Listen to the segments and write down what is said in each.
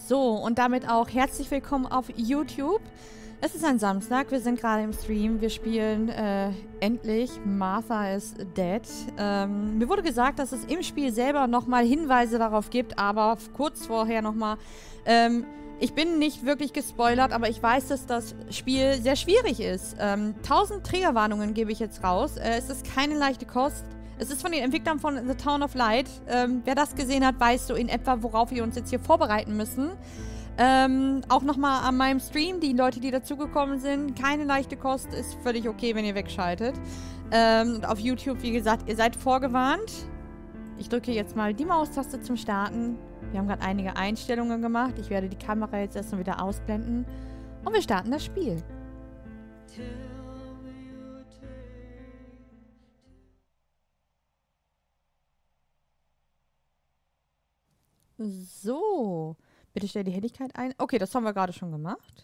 So, und damit auch herzlich willkommen auf YouTube. Es ist ein Samstag, wir sind gerade im Stream. Wir spielen endlich Martha is Dead. Mir wurde gesagt, dass es im Spiel selber nochmal Hinweise darauf gibt, aber kurz vorher nochmal. Ich bin nicht wirklich gespoilert, aber ich weiß, dass das Spiel sehr schwierig ist. 1000 Triggerwarnungen gebe ich jetzt raus. Es ist keine leichte Kost. Es ist von den Entwicklern von The Town of Light. Wer das gesehen hat, weiß so in etwa, worauf wir uns jetzt hier vorbereiten müssen. Auch nochmal an meinem Stream, die Leute, die dazugekommen sind, keine leichte Kost, ist völlig okay, wenn ihr wegschaltet. Und auf YouTube, wie gesagt, ihr seid vorgewarnt. Ich drücke jetzt mal die Maustaste zum Starten. Wir haben gerade einige Einstellungen gemacht. Ich werde die Kamera jetzt erstmal wieder ausblenden. Und wir starten das Spiel. So. Bitte stell die Helligkeit ein. Okay, das haben wir gerade schon gemacht.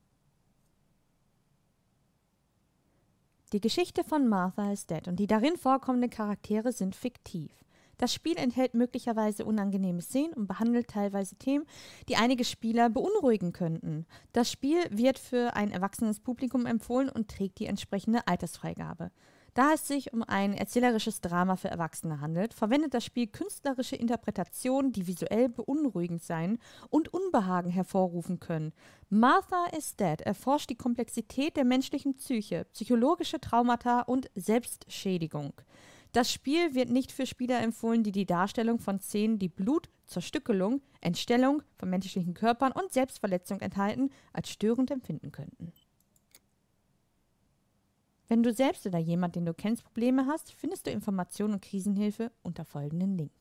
Die Geschichte von Martha is Dead und die darin vorkommenden Charaktere sind fiktiv. Das Spiel enthält möglicherweise unangenehme Szenen und behandelt teilweise Themen, die einige Spieler beunruhigen könnten. Das Spiel wird für ein erwachsenes Publikum empfohlen und trägt die entsprechende Altersfreigabe. Da es sich um ein erzählerisches Drama für Erwachsene handelt, verwendet das Spiel künstlerische Interpretationen, die visuell beunruhigend sein und Unbehagen hervorrufen können. Martha is Dead erforscht die Komplexität der menschlichen Psyche, psychologische Traumata und Selbstschädigung. Das Spiel wird nicht für Spieler empfohlen, die die Darstellung von Szenen, die Blut, Zerstückelung, Entstellung von menschlichen Körpern und Selbstverletzung enthalten, als störend empfinden könnten. Wenn du selbst oder jemand, den du kennst, Probleme hast, findest du Informationen und Krisenhilfe unter folgenden Link.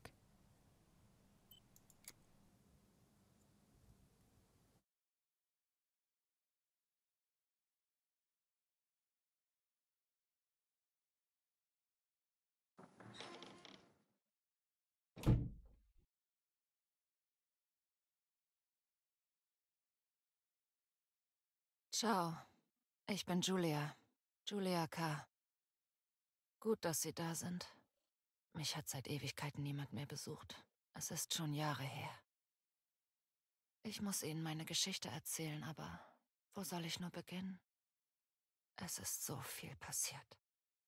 Ciao, ich bin Julia. Julia K. Gut, dass Sie da sind. Mich hat seit Ewigkeiten niemand mehr besucht. Es ist schon Jahre her. Ich muss Ihnen meine Geschichte erzählen, aber wo soll ich nur beginnen? Es ist so viel passiert.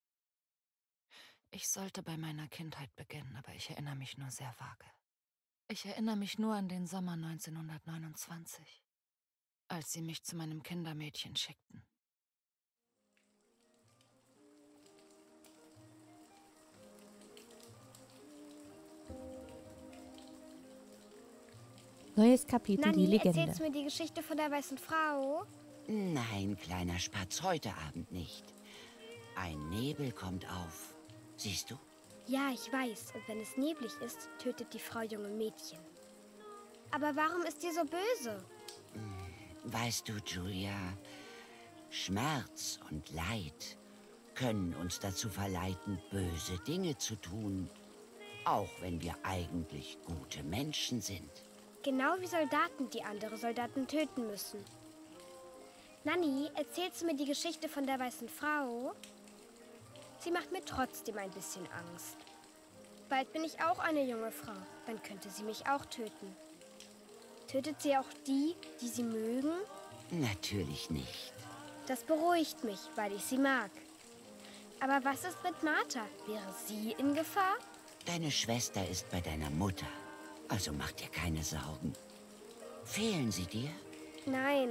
Ich sollte bei meiner Kindheit beginnen, aber ich erinnere mich nur sehr vage. Ich erinnere mich nur an den Sommer 1929, als Sie mich zu meinem Kindermädchen schickten. Neues Kapitel, Nanni, die Legende. erzählst du mir die Geschichte von der weißen Frau? Nein, kleiner Spatz, heute Abend nicht. Ein Nebel kommt auf. Siehst du? Ja, ich weiß. Und wenn es neblig ist, tötet die Frau junge Mädchen. Aber warum ist die so böse? Weißt du, Julia, Schmerz und Leid können uns dazu verleiten, böse Dinge zu tun. Auch wenn wir eigentlich gute Menschen sind. Genau wie Soldaten, die andere Soldaten töten müssen. Nanni, erzählst du mir die Geschichte von der weißen Frau? Sie macht mir trotzdem ein bisschen Angst. Bald bin ich auch eine junge Frau. Dann könnte sie mich auch töten. Tötet sie auch die, die sie mögen? Natürlich nicht. Das beruhigt mich, weil ich sie mag. Aber was ist mit Martha? Wäre sie in Gefahr? Deine Schwester ist bei deiner Mutter. Also mach dir keine Sorgen. Fehlen sie dir? Nein,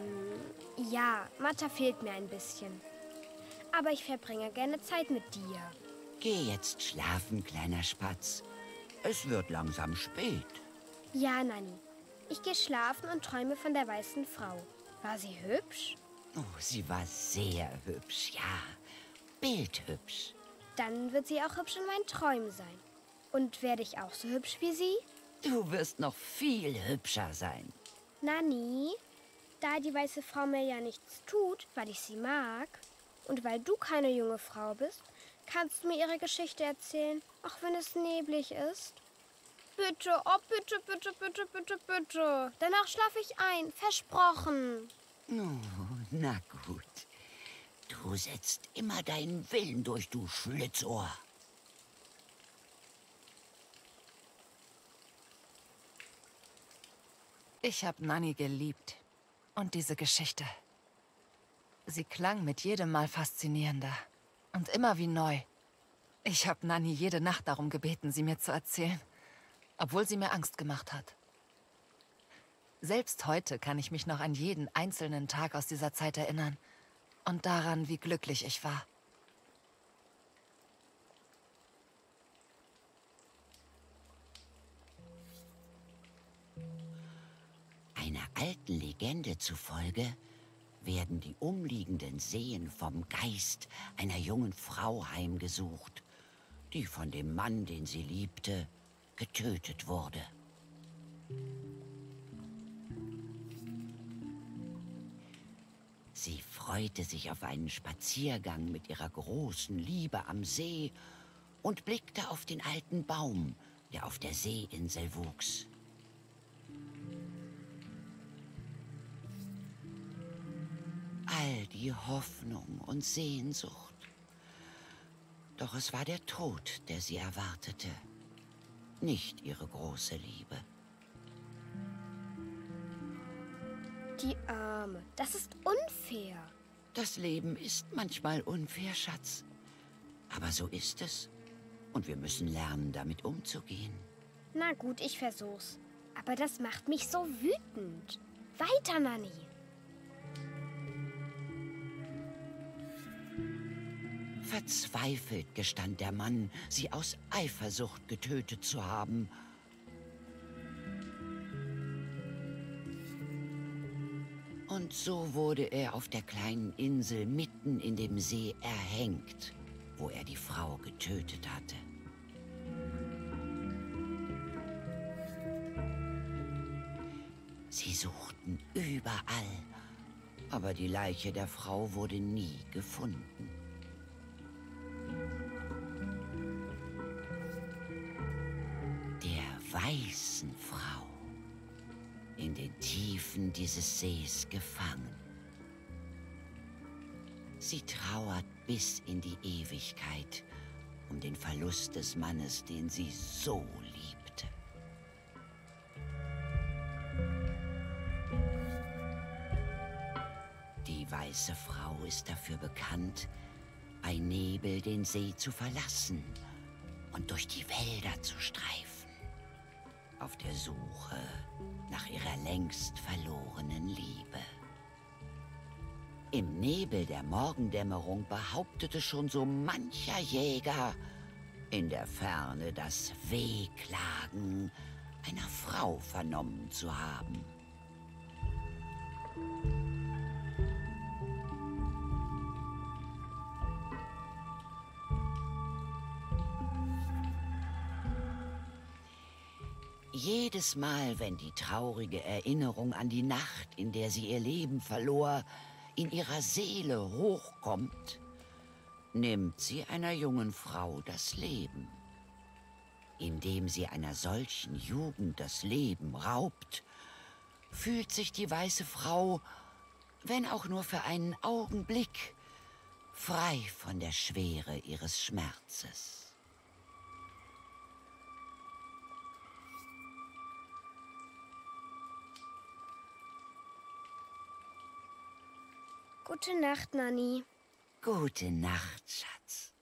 ja, Martha fehlt mir ein bisschen. Aber ich verbringe gerne Zeit mit dir. Geh jetzt schlafen, kleiner Spatz. Es wird langsam spät. Ja, Nanni. Ich gehe schlafen und träume von der weißen Frau. War sie hübsch? Oh, sie war sehr hübsch, ja. Bildhübsch. Dann wird sie auch hübsch in meinen Träumen sein. Und werde ich auch so hübsch wie sie? Du wirst noch viel hübscher sein. Nanni, da die weiße Frau mir ja nichts tut, weil ich sie mag, und weil du keine junge Frau bist, kannst du mir ihre Geschichte erzählen, auch wenn es neblig ist? Bitte, oh bitte, bitte, bitte, bitte, bitte. Danach schlafe ich ein, versprochen. Oh, na gut. Du setzt immer deinen Willen durch, du Schlitzohr. Ich habe Nanny geliebt. Und diese Geschichte. Sie klang mit jedem Mal faszinierender. Und immer wie neu. Ich habe Nanny jede Nacht darum gebeten, sie mir zu erzählen. Obwohl sie mir Angst gemacht hat. Selbst heute kann ich mich noch an jeden einzelnen Tag aus dieser Zeit erinnern. Und daran, wie glücklich ich war. Einer alten Legende zufolge werden die umliegenden Seen vom Geist einer jungen Frau heimgesucht, die von dem Mann, den sie liebte, getötet wurde. Sie freute sich auf einen Spaziergang mit ihrer großen Liebe am See und blickte auf den alten Baum, der auf der Seeinsel wuchs. All die Hoffnung und Sehnsucht. Doch es war der Tod, der sie erwartete, nicht ihre große Liebe. Die Arme, das ist unfair. Das Leben ist manchmal unfair, Schatz. Aber so ist es. Und wir müssen lernen, damit umzugehen. Na gut, ich versuch's. Aber das macht mich so wütend. Weiter, Nanny. Verzweifelt gestand der Mann, sie aus Eifersucht getötet zu haben. Und so wurde er auf der kleinen Insel mitten in dem See erhängt, wo er die Frau getötet hatte. Sie suchten überall, aber die Leiche der Frau wurde nie gefunden. Der weißen Frau, in den Tiefen dieses Sees gefangen. Sie trauert bis in die Ewigkeit um den Verlust des Mannes, den sie so liebte. Die weiße Frau ist dafür bekannt, bei Nebel den See zu verlassen und durch die Wälder zu streifen, auf der Suche nach ihrer längst verlorenen Liebe. Im Nebel der Morgendämmerung behauptete schon so mancher Jäger, in der Ferne das Wehklagen einer Frau vernommen zu haben. Jedes Mal, wenn die traurige Erinnerung an die Nacht, in der sie ihr Leben verlor, in ihrer Seele hochkommt, nimmt sie einer jungen Frau das Leben. Indem sie einer solchen Jugend das Leben raubt, fühlt sich die weiße Frau, wenn auch nur für einen Augenblick, frei von der Schwere ihres Schmerzes. Gute Nacht, Nanny. Gute Nacht, Schatz.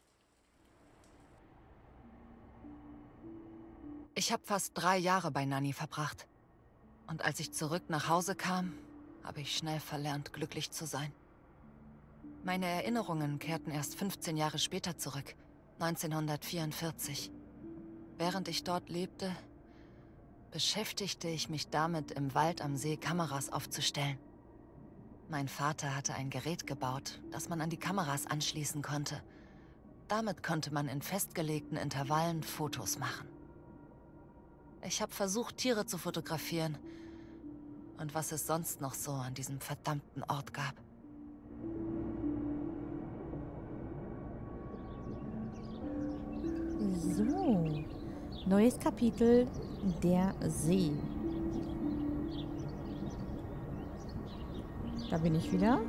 Ich habe fast 3 Jahre bei Nanny verbracht. Und als ich zurück nach Hause kam, habe ich schnell verlernt, glücklich zu sein. Meine Erinnerungen kehrten erst 15 Jahre später zurück, 1944. Während ich dort lebte, beschäftigte ich mich damit, im Wald am See Kameras aufzustellen. Mein Vater hatte ein Gerät gebaut, das man an die Kameras anschließen konnte. Damit konnte man in festgelegten Intervallen Fotos machen. Ich habe versucht, Tiere zu fotografieren und was es sonst noch so an diesem verdammten Ort gab. So, neues Kapitel, der See. Da bin ich wieder.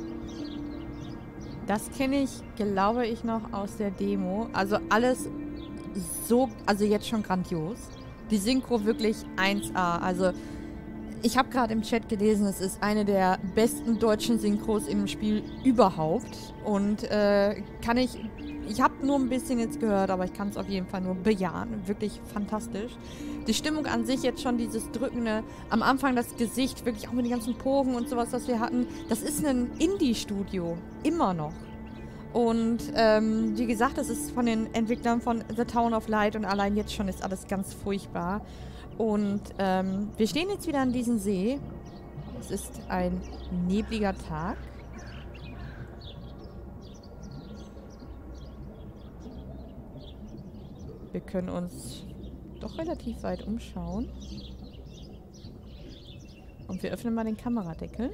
Das kenne ich, glaube ich, noch aus der Demo. Also alles so, also jetzt schon grandios. Die Synchro wirklich 1A. Also Ich habe gerade im Chat gelesen, es ist eine der besten deutschen Synchros in dem Spiel überhaupt. Und ich habe nur ein bisschen jetzt gehört, aber ich kann es auf jeden Fall nur bejahen. Wirklich fantastisch. Die Stimmung an sich jetzt schon, dieses Drückende, am Anfang das Gesicht, wirklich auch mit den ganzen Poren und sowas, was wir hatten. Das ist ein Indie-Studio, immer noch. Und wie gesagt, das ist von den Entwicklern von The Town of Light und allein jetzt schon ist alles ganz furchtbar. Und wir stehen jetzt wieder an diesem See. Es ist ein nebliger Tag. Wir können uns doch relativ weit umschauen. Und wir öffnen mal den Kameradeckel.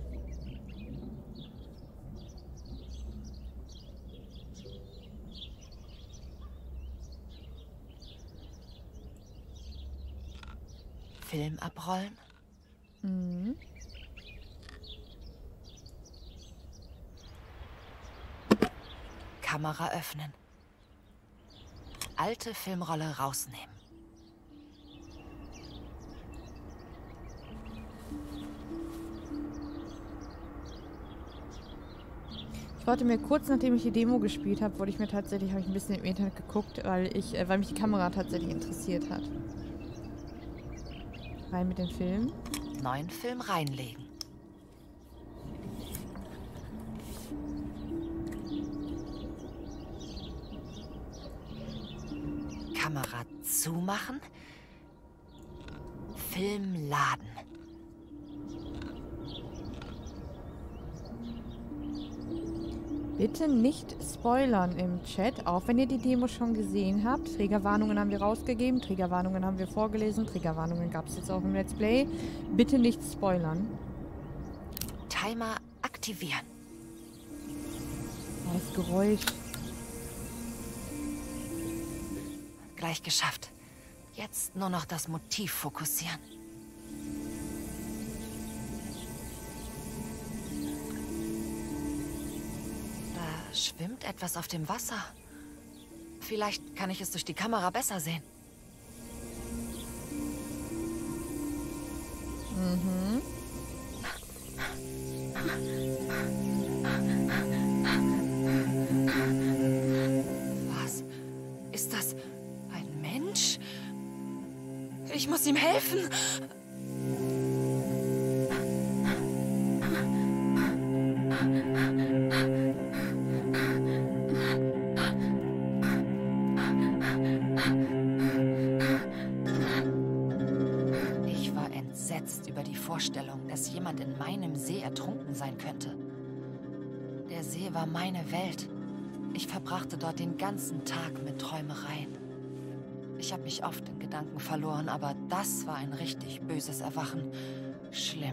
Film abrollen? Mhm. Kamera öffnen. Alte Filmrolle rausnehmen. Ich wollte mir kurz, nachdem ich die Demo gespielt habe, habe ich ein bisschen im Internet geguckt, weil mich die Kamera tatsächlich interessiert hat. Rein mit dem Film. Neuen Film reinlegen. Kamera zumachen. Film laden. Bitte nicht spoilern im Chat, auch wenn ihr die Demo schon gesehen habt. Triggerwarnungen haben wir rausgegeben, Triggerwarnungen haben wir vorgelesen, Triggerwarnungen gab es jetzt auch im Let's Play. Bitte nicht spoilern. Timer aktivieren. Oh, das Geräusch. Gleich geschafft. Jetzt nur noch das Motiv fokussieren. Da schwimmt etwas auf dem Wasser. Vielleicht kann ich es durch die Kamera besser sehen. Mhm. Was? Ist das ein Mensch? Ich muss ihm helfen. Ich war entsetzt über die Vorstellung, dass jemand in meinem See ertrunken sein könnte. Der See war meine Welt. Ich verbrachte dort den ganzen Tag mit Träumereien. Ich habe mich oft in Gedanken verloren, aber das war ein richtig böses Erwachen. Schlimm.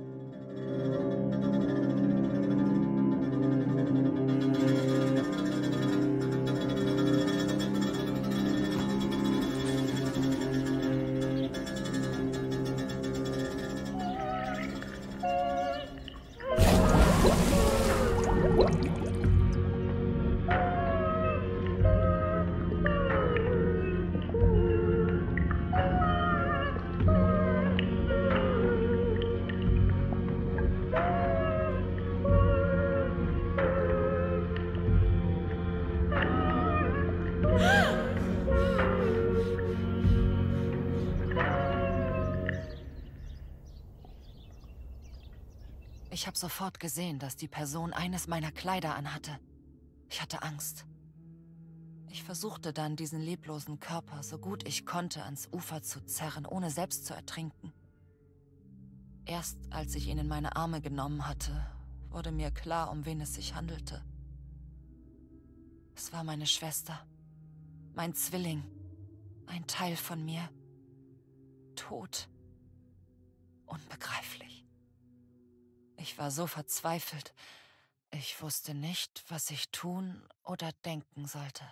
Ich habe sofort gesehen, dass die Person eines meiner Kleider anhatte. Ich hatte Angst. Ich versuchte dann, diesen leblosen Körper so gut ich konnte ans Ufer zu zerren, ohne selbst zu ertrinken. Erst als ich ihn in meine Arme genommen hatte, wurde mir klar, um wen es sich handelte. Es war meine Schwester, mein Zwilling, ein Teil von mir. Tot. Unbegreiflich. Ich war so verzweifelt. Ich wusste nicht, was ich tun oder denken sollte.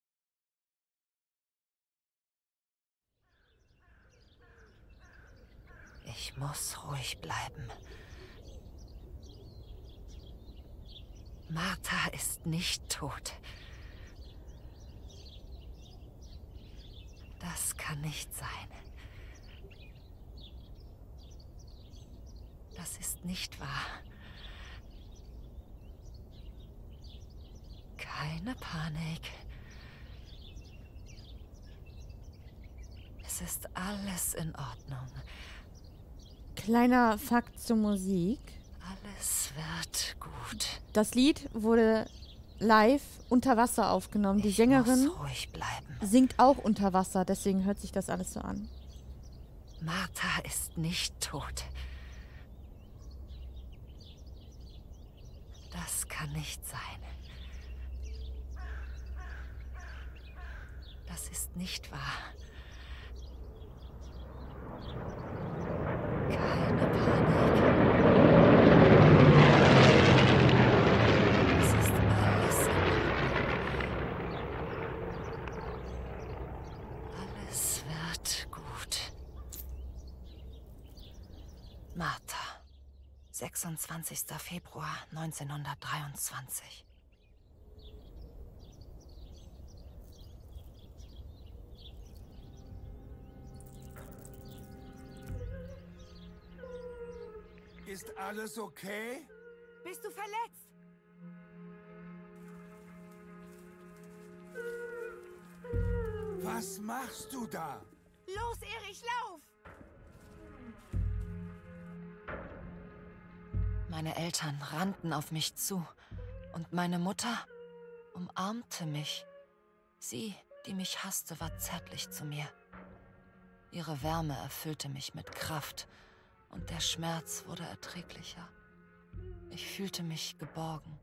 Ich muss ruhig bleiben. Martha ist nicht tot. Das kann nicht sein. Das ist nicht wahr. Keine Panik. Es ist alles in Ordnung. Kleiner Fakt zur Musik. Alles wird gut. Das Lied wurde live unter Wasser aufgenommen. Die Sängerin muss ruhig bleiben. singt auch unter Wasser, deswegen hört sich das alles so an. Martha ist nicht tot. Das kann nicht sein. Das ist nicht wahr. Keine Panik. Es ist alles in Ordnung. Alles wird gut. Martha, 26. Februar 1923. Ist alles okay? Bist du verletzt? Was machst du da? Los, Erich, lauf! Meine Eltern rannten auf mich zu und meine Mutter umarmte mich. Sie, die mich hasste, war zärtlich zu mir. Ihre Wärme erfüllte mich mit Kraft und der Schmerz wurde erträglicher. Ich fühlte mich geborgen.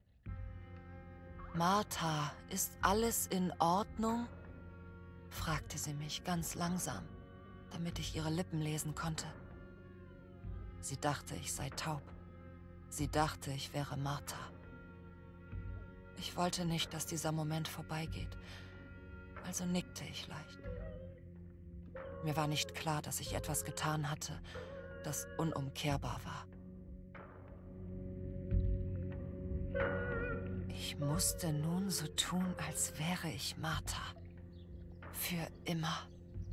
Martha, ist alles in Ordnung? Fragte sie mich ganz langsam, damit ich ihre Lippen lesen konnte. Sie dachte, ich sei taub. Sie dachte, ich wäre Martha. Ich wollte nicht, dass dieser Moment vorbeigeht, also nickte ich leicht. Mir war nicht klar, dass ich etwas getan hatte, das unumkehrbar war. Ich musste nun so tun, als wäre ich Martha. Für immer.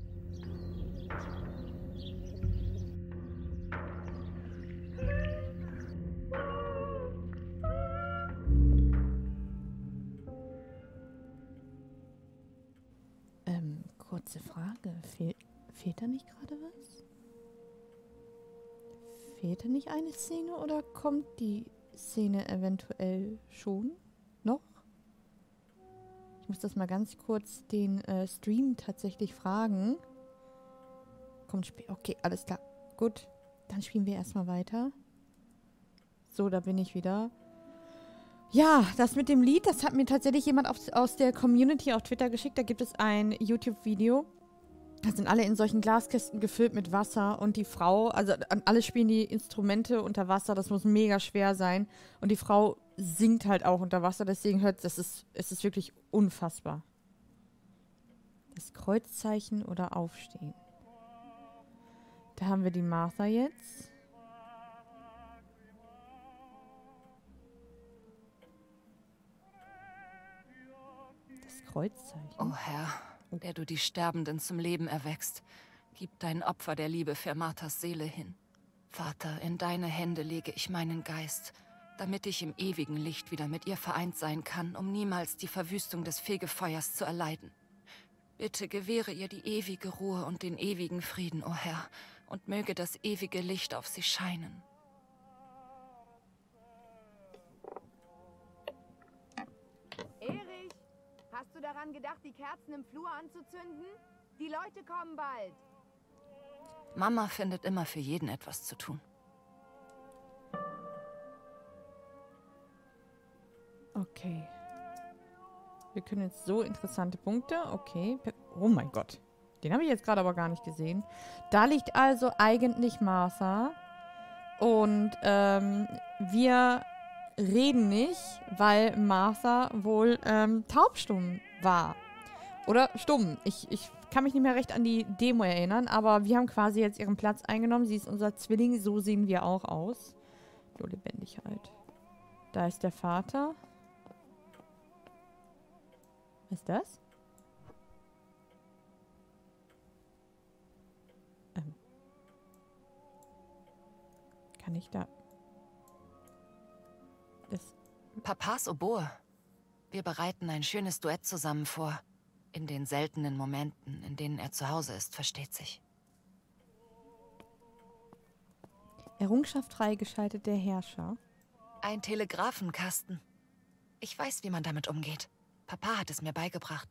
Kurze Frage. Fehlt da nicht gerade was? Fehlt da nicht eine Szene oder kommt die Szene eventuell schon noch? Ich muss das mal ganz kurz den Stream tatsächlich fragen. Kommt später. Okay, alles klar. Gut, dann spielen wir erstmal weiter. So, da bin ich wieder. Ja, das mit dem Lied, das hat mir tatsächlich jemand aus der Community auf Twitter geschickt. Da gibt es ein YouTube-Video. Da sind alle in solchen Glaskästen gefüllt mit Wasser und die Frau, also alle spielen die Instrumente unter Wasser, das muss mega schwer sein. Und die Frau singt halt auch unter Wasser, deswegen es ist wirklich unfassbar. Das Kreuzzeichen oder Aufstehen. Da haben wir die Martha jetzt. Das Kreuzzeichen. Oh Herr, der du die Sterbenden zum Leben erweckst, gib dein Opfer der Liebe für Marthas Seele hin. Vater, in deine Hände lege ich meinen Geist, damit ich im ewigen Licht wieder mit ihr vereint sein kann, um niemals die Verwüstung des Fegefeuers zu erleiden. Bitte gewähre ihr die ewige Ruhe und den ewigen Frieden, o Herr, und möge das ewige Licht auf sie scheinen. Erich, hast du daran gedacht, die Kerzen im Flur anzuzünden? Die Leute kommen bald. Mama findet immer für jeden etwas zu tun. Okay. Wir können jetzt so interessante Punkte. Okay. Oh mein Gott. Den habe ich jetzt gerade aber gar nicht gesehen. Da liegt also eigentlich Martha. Und wir reden nicht, weil Martha wohl taubstumm war. Oder stumm. Ich kann mich nicht mehr recht an die Demo erinnern, aber wir haben quasi jetzt ihren Platz eingenommen. Sie ist unser Zwilling, so sehen wir auch aus. So lebendig halt. Da ist der Vater. Was ist das? Kann nicht da. Das. Papas Oboe. Wir bereiten ein schönes Duett zusammen vor. In den seltenen Momenten, in denen er zu Hause ist, versteht sich. Errungenschaft freigeschaltet, der Herrscher. Ein Telegrafenkasten. Ich weiß, wie man damit umgeht. Papa hat es mir beigebracht.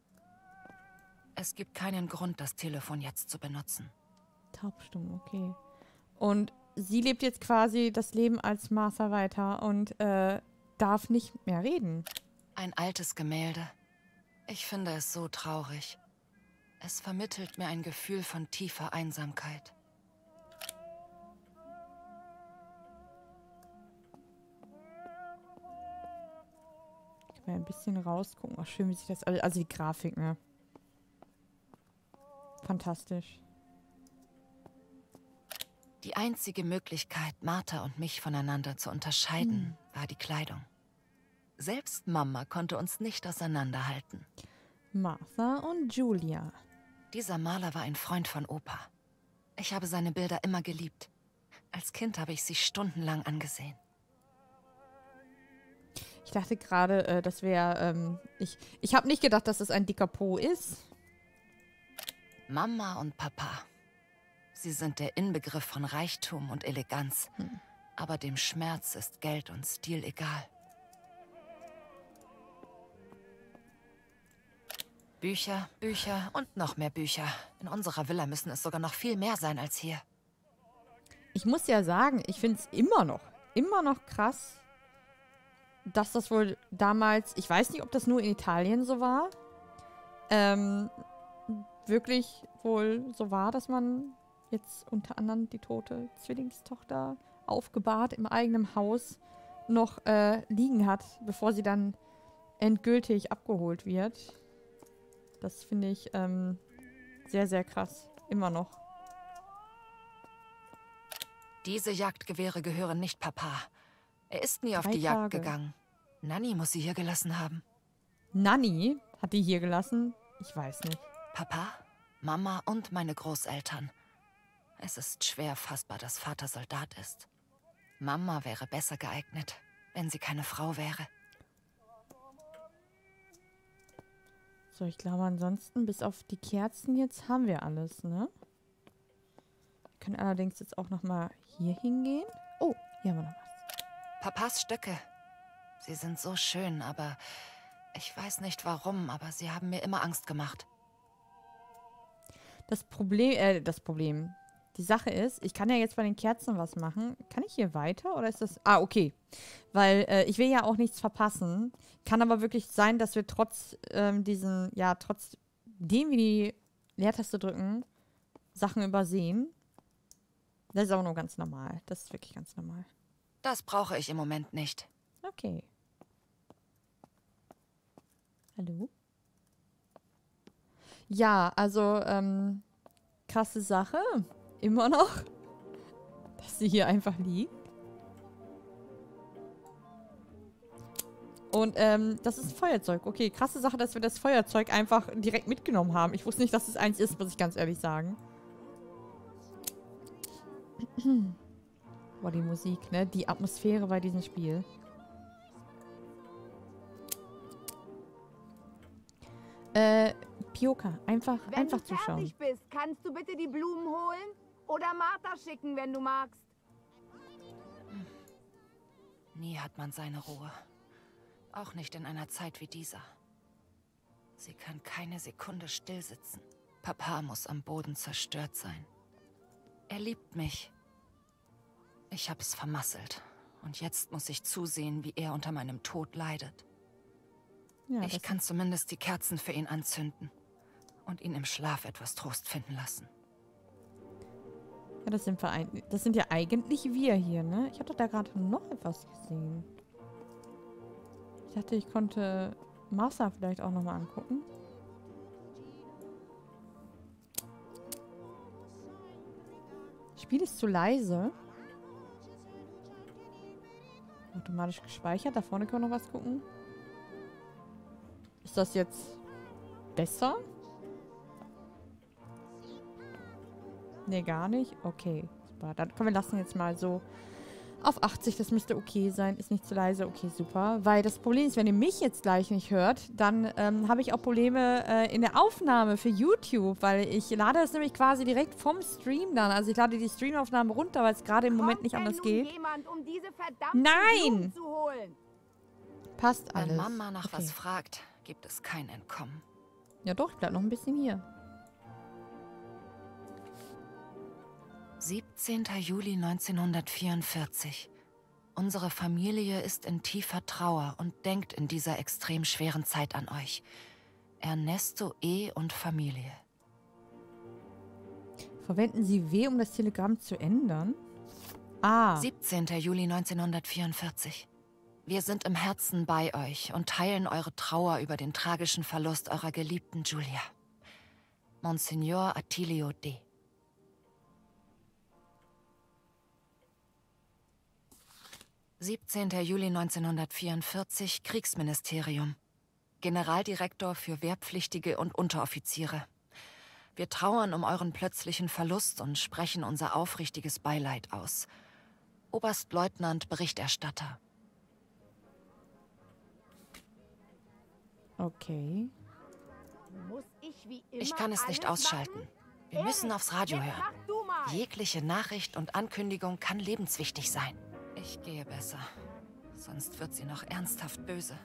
Es gibt keinen Grund, das Telefon jetzt zu benutzen. Taubstumm, okay. Und sie lebt jetzt quasi das Leben als Martha weiter und darf nicht mehr reden. Ein altes Gemälde. Ich finde es so traurig. Es vermittelt mir ein Gefühl von tiefer Einsamkeit. Ich will ein bisschen rausgucken. Ach, schön, wie sich das... Also die Grafik, ne? Fantastisch. Die einzige Möglichkeit, Martha und mich voneinander zu unterscheiden, war die Kleidung. Selbst Mama konnte uns nicht auseinanderhalten. Martha und Julia. Dieser Maler war ein Freund von Opa. Ich habe seine Bilder immer geliebt. Als Kind habe ich sie stundenlang angesehen. Ich dachte gerade, das wäre... Ich habe nicht gedacht, dass das ein dicker Po ist. Mama und Papa. Sie sind der Inbegriff von Reichtum und Eleganz. Aber dem Schmerz ist Geld und Stil egal. Bücher, Bücher und noch mehr Bücher. In unserer Villa müssen es sogar noch viel mehr sein als hier. Ich muss ja sagen, ich finde es immer noch krass, dass das wohl damals, ich weiß nicht, ob das nur in Italien so war, wirklich wohl so war, dass man jetzt unter anderem die tote Zwillingstochter aufgebahrt im eigenen Haus noch liegen hat, bevor sie dann endgültig abgeholt wird. Das finde ich sehr, sehr krass. Immer noch. Diese Jagdgewehre gehören nicht Papa. Er ist nie auf 3 die Jagd Tage. gegangen. Nanny muss sie hier gelassen haben. Nanny hat die hier gelassen? Ich weiß nicht. Papa, Mama und meine Großeltern. Es ist schwer fassbar, dass Vater Soldat ist. Mama wäre besser geeignet, wenn sie keine Frau wäre. So, ich glaube ansonsten, bis auf die Kerzen jetzt, haben wir alles, ne? Wir können allerdings jetzt auch nochmal hier hingehen. Oh, hier haben wir noch was. Papas Stöcke. Sie sind so schön, aber ich weiß nicht warum, aber sie haben mir immer Angst gemacht. Das Problem. Die Sache ist, ich kann ja jetzt bei den Kerzen was machen. Kann ich hier weiter oder ist das... Ah, okay. Weil ich will ja auch nichts verpassen. Kann aber wirklich sein, dass wir trotzdem wir die Leertaste drücken, Sachen übersehen. Das ist auch nur ganz normal. Das ist wirklich ganz normal. Das brauche ich im Moment nicht. Okay. Hallo? Ja, also, krasse Sache. Immer noch. Dass sie hier einfach liegt. Und, das ist ein Feuerzeug. Okay, krasse Sache, dass wir das Feuerzeug einfach direkt mitgenommen haben. Ich wusste nicht, dass es eins ist, muss ich ganz ehrlich sagen. Boah, die Musik, ne? Die Atmosphäre bei diesem Spiel. Pioka, einfach Wenn zuschauen. du fertig bist, kannst du bitte die Blumen holen? Oder Martha schicken, wenn du magst. Nie hat man seine Ruhe. Auch nicht in einer Zeit wie dieser. Sie kann keine Sekunde stillsitzen. Papa muss am Boden zerstört sein. Er liebt mich. Ich hab's vermasselt. Und jetzt muss ich zusehen, wie er unter meinem Tod leidet. Ja, Ich kann zumindest die Kerzen für ihn anzünden. Und ihn im Schlaf etwas Trost finden lassen. Ja, das sind ja eigentlich wir hier, ne? Ich hatte da gerade noch etwas gesehen. Ich dachte, ich konnte Martha vielleicht auch nochmal angucken. Spiel ist zu leise. Automatisch gespeichert. Da vorne können wir noch was gucken. Ist das jetzt besser? Nee, gar nicht. Okay, super. Dann können wir lassen jetzt mal so. Auf 80, das müsste okay sein. Ist nicht zu leise. Okay, super. Weil das Problem ist, wenn ihr mich jetzt gleich nicht hört, dann habe ich auch Probleme in der Aufnahme für YouTube, weil ich lade es nämlich quasi direkt vom Stream dann. Also ich lade die Streamaufnahme runter, weil es gerade im Moment nicht anders geht. Jemand, um diese verdammten Nein! Blumen zu holen? Passt alles. Wenn Mama nach Okay. was fragt, gibt es kein Entkommen. Ja doch, ich bleib noch ein bisschen hier. 17. Juli 1944. Unsere Familie ist in tiefer Trauer und denkt in dieser extrem schweren Zeit an euch. Ernesto E. und Familie. Verwenden Sie W, um das Telegramm zu ändern? Ah. 17. Juli 1944. Wir sind im Herzen bei euch und teilen eure Trauer über den tragischen Verlust eurer geliebten Julia. Monsignor Attilio D. 17. Juli 1944, Kriegsministerium. Generaldirektor für Wehrpflichtige und Unteroffiziere. Wir trauern um euren plötzlichen Verlust und sprechen unser aufrichtiges Beileid aus. Oberstleutnant Berichterstatter. Okay. Muss ich wie immer Ich kann es nicht alles ausschalten. machen? Wir müssen aufs Radio Jetzt hören. mach du mal. Jegliche Nachricht und Ankündigung kann lebenswichtig sein. Ich gehe besser. Sonst wird sie noch ernsthaft böse.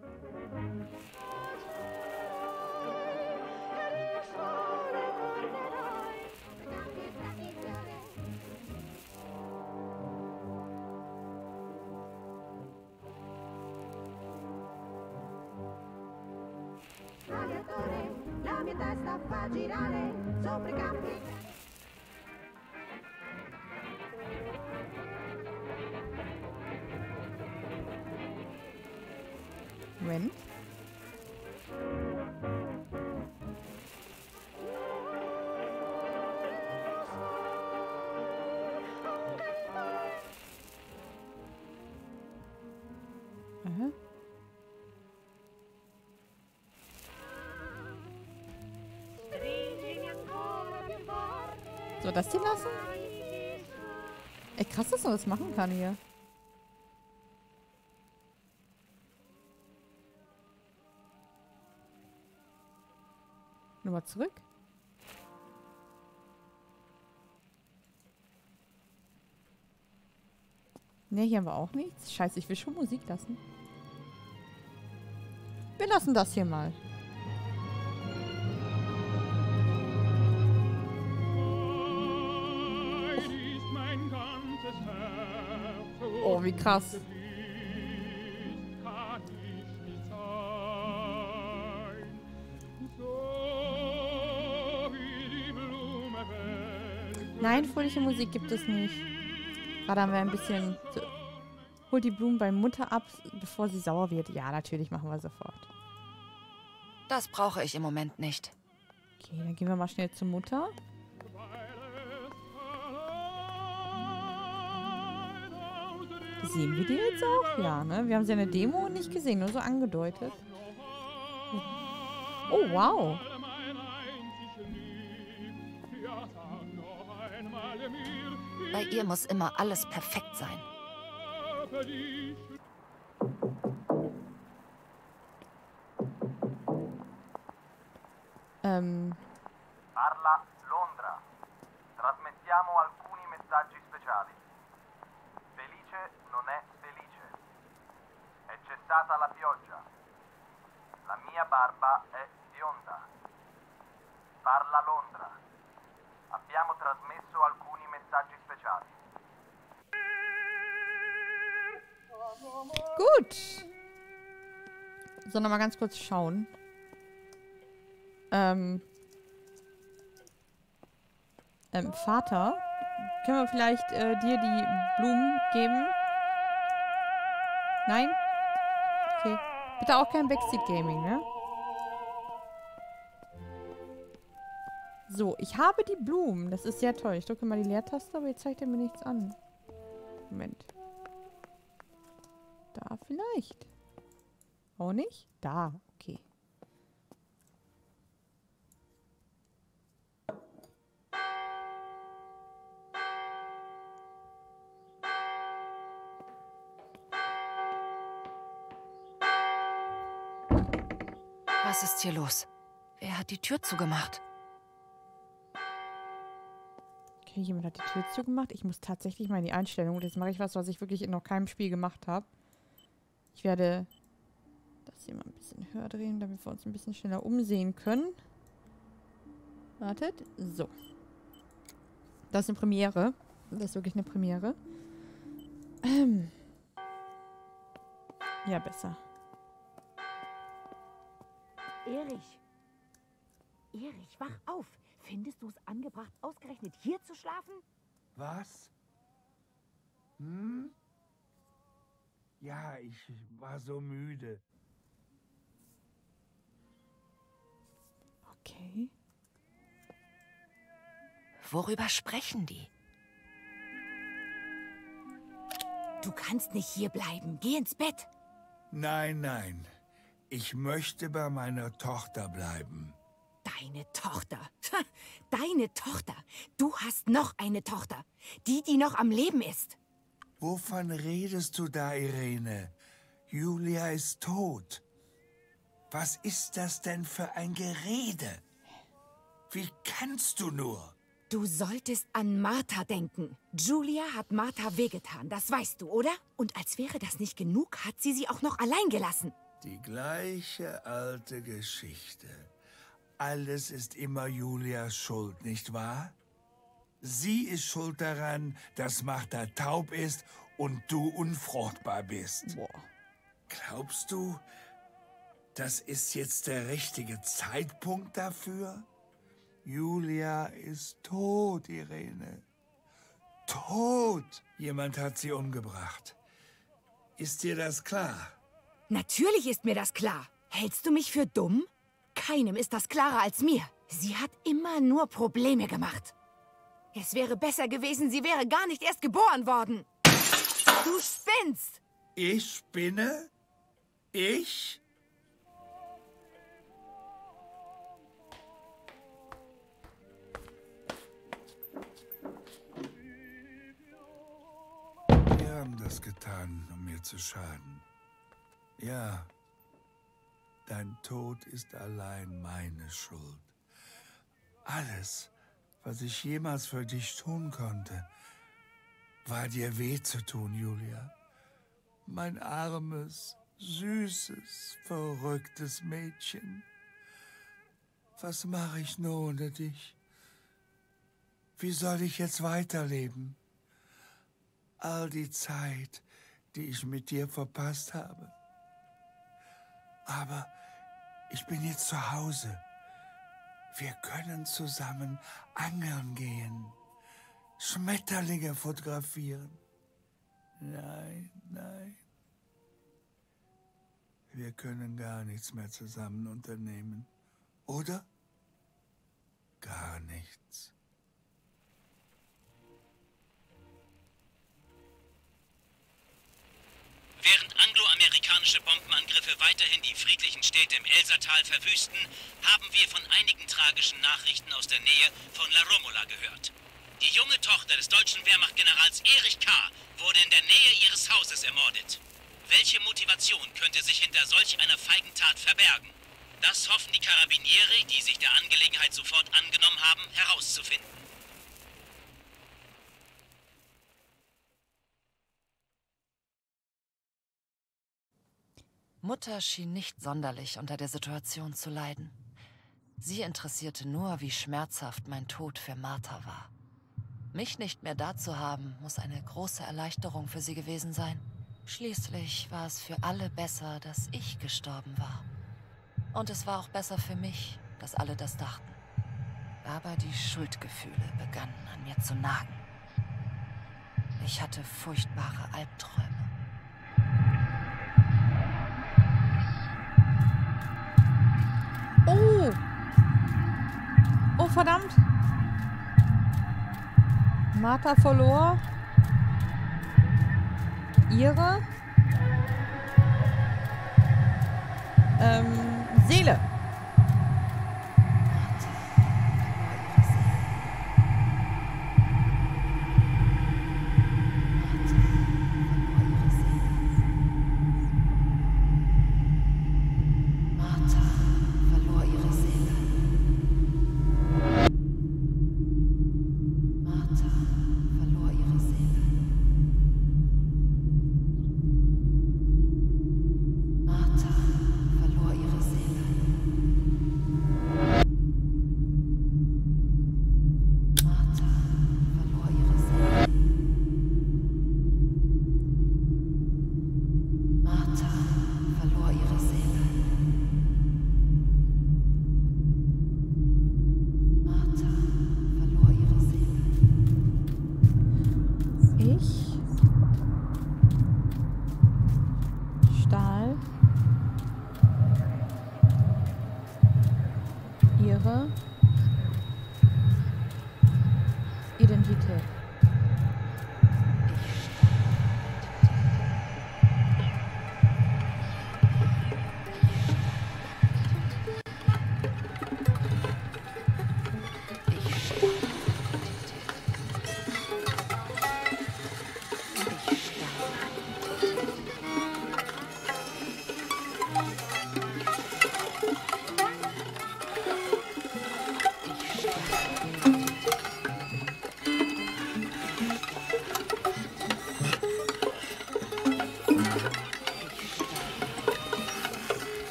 La mia testa fa girare sopra i campi. Moment. Aha. So, das hier lassen? Ey, krass, dass man das machen kann hier. Nochmal zurück. Ne, hier haben wir auch nichts. Scheiße, ich will schon Musik lassen. Wir lassen das hier mal. Oh, wie krass. Nein, fröhliche Musik gibt es nicht. Gerade haben wir ein bisschen... So, holt die Blumen bei Mutter ab, bevor sie sauer wird. Ja, natürlich machen wir sofort. Das brauche ich im Moment nicht. Okay, dann gehen wir mal schnell zur Mutter. Sehen wir die jetzt auch? Ja, ne? Wir haben sie in der Demo nicht gesehen, nur so angedeutet. Oh, wow. Bei ihr muss immer alles perfekt sein. Parla Londra. Trasmettiamo alcuni messaggi speciali. Felice non è felice. È cessata la pioggia. La mia barba è bionda. Parla Londra. Abbiamo trasmesso alcuni messaggi speciali. Gut. So, nochmal ganz kurz schauen. Vater, können wir vielleicht dir die Blumen geben? Nein? Okay. Bitte auch kein Backseat Gaming, ne? So, ich habe die Blumen. Das ist sehr toll. Ich drücke mal die Leertaste, aber jetzt zeigt er mir nichts an. Moment. Da vielleicht. Auch nicht? Da, okay. Was ist hier los? Wer hat die Tür zugemacht? Okay, jemand hat die Tür zugemacht. Ich muss tatsächlich mal in die Einstellung. Jetzt mache ich was ich wirklich in noch keinem Spiel gemacht habe. Ich werde das hier mal ein bisschen höher drehen, damit wir uns ein bisschen schneller umsehen können. Wartet. So. Das ist eine Premiere. Das ist wirklich eine Premiere. Ja, besser. Erich! Erich, wach auf! Findest du es angebracht, ausgerechnet hier zu schlafen? Was? Hm? Ja, ich war so müde. Okay. Worüber sprechen die? Du kannst nicht hier bleiben. Geh ins Bett. Nein, nein. Ich möchte bei meiner Tochter bleiben. Deine Tochter. Deine Tochter. Du hast noch eine Tochter. Die noch am Leben ist. Wovon redest du da, Irene? Julia ist tot. Was ist das denn für ein Gerede? Wie kannst du nur? Du solltest an Martha denken. Julia hat Martha wehgetan, das weißt du, oder? Und als wäre das nicht genug, hat sie auch noch allein gelassen. Die gleiche alte Geschichte. Alles ist immer Julias Schuld, nicht wahr? Sie ist schuld daran, dass Martha taub ist und du unfruchtbar bist. Boah. Glaubst du, das ist jetzt der richtige Zeitpunkt dafür? Julia ist tot, Irene. Tot! Jemand hat sie umgebracht. Ist dir das klar? Natürlich ist mir das klar. Hältst du mich für dumm? Keinem ist das klarer als mir. Sie hat immer nur Probleme gemacht. Es wäre besser gewesen, sie wäre gar nicht erst geboren worden. Du spinnst! Ich spinne? Ich? Wir haben das getan, um mir zu schaden. Ja, dein Tod ist allein meine Schuld. Alles, was ich jemals für dich tun konnte, war dir weh zu tun, Julia. Mein armes, süßes, verrücktes Mädchen. Was mache ich nur ohne dich? Wie soll ich jetzt weiterleben? All die Zeit, die ich mit dir verpasst habe. Aber ich bin jetzt zu Hause. Wir können zusammen angeln gehen, Schmetterlinge fotografieren. Nein, nein. Wir können gar nichts mehr zusammen unternehmen, oder? Gar nichts. Während angloamerikanische Bombenangriffe weiterhin die friedlichen Städte im Elsatal verwüsten, haben wir von einigen tragischen Nachrichten aus der Nähe von La Romola gehört. Die junge Tochter des deutschen Wehrmachtgenerals Erich K. wurde in der Nähe ihres Hauses ermordet. Welche Motivation könnte sich hinter solch einer feigen Tat verbergen? Das hoffen die Karabinieri, die sich der Angelegenheit sofort angenommen haben, herauszufinden. Mutter schien nicht sonderlich unter der Situation zu leiden. Sie interessierte nur, wie schmerzhaft mein Tod für Martha war. Mich nicht mehr da zu haben, muss eine große Erleichterung für sie gewesen sein. Schließlich war es für alle besser, dass ich gestorben war. Und es war auch besser für mich, dass alle das dachten. Aber die Schuldgefühle begannen an mir zu nagen. Ich hatte furchtbare Albträume. Oh! Oh, verdammt! Martha verlor ihre Seele.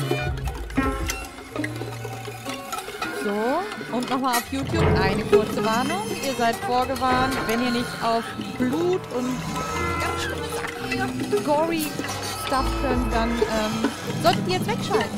So, und nochmal auf YouTube eine kurze Warnung. Ihr seid vorgewarnt, wenn ihr nicht auf Blut und ganz schlimme gory Stuff könnt, dann solltet ihr jetzt wegschalten.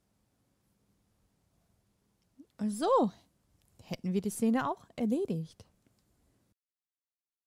So, hätten wir die Szene auch erledigt.